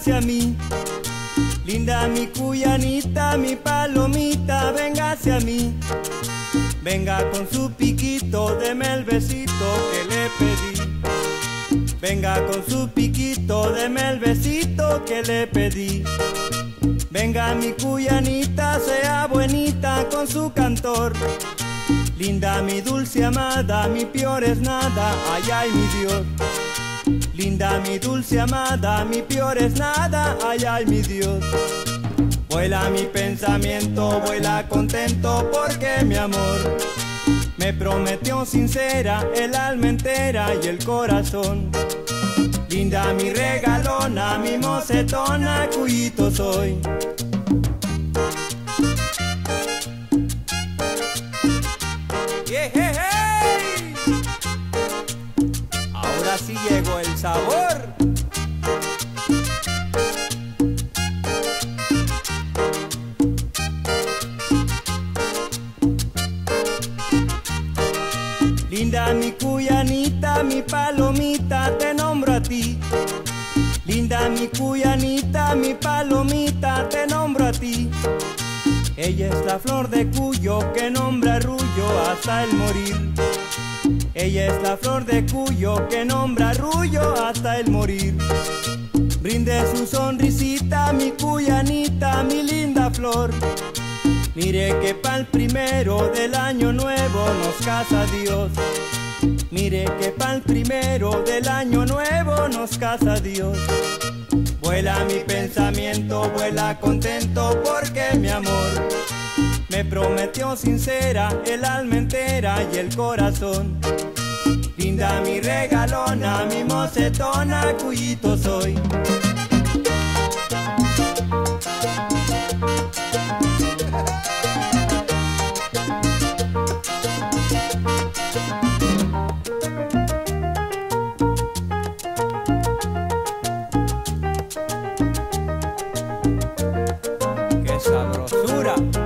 véngase a mí. Linda mi cuyanita, mi palomita, véngase a mí. Venga con su piquito, deme el besito que le pedí. Venga con su piquito, deme el besito que le pedí. Venga mi cuyanita, sea buenita con su cantor. Linda mi dulce amada, mi peor es nada, ay ay mi Dios. Linda mi dulce amada, mi peor es nada, ay ay mi Dios. Vuela mi pensamiento, vuela contento porque mi amor me prometió sincera el alma entera y el corazón. Linda mi regalona, mi mocetona, cuyito soy. Yeah, hey, hey. Ahora sí llegó el sabor. Linda mi cuyanita, mi palomita, te nombro a ti. Linda mi cuyanita, mi palomita, te nombro a ti. Ella es la flor de Cuyo que nombra Arrullo hasta el morir. Ella es la flor de Cuyo que nombra Arrullo hasta el morir. Brinde su sonrisita, mi cuyanita, mi linda flor. Mire que pa'l primero del año nuevo nos casa Dios. Mire que pa'l primero del año nuevo nos casa Dios. Vuela mi pensamiento, vuela contento porque mi amor me prometió sincera el alma entera y el corazón. Linda mi regalona, mi mocetona, cuyito soy. ¡Qué sabrosura!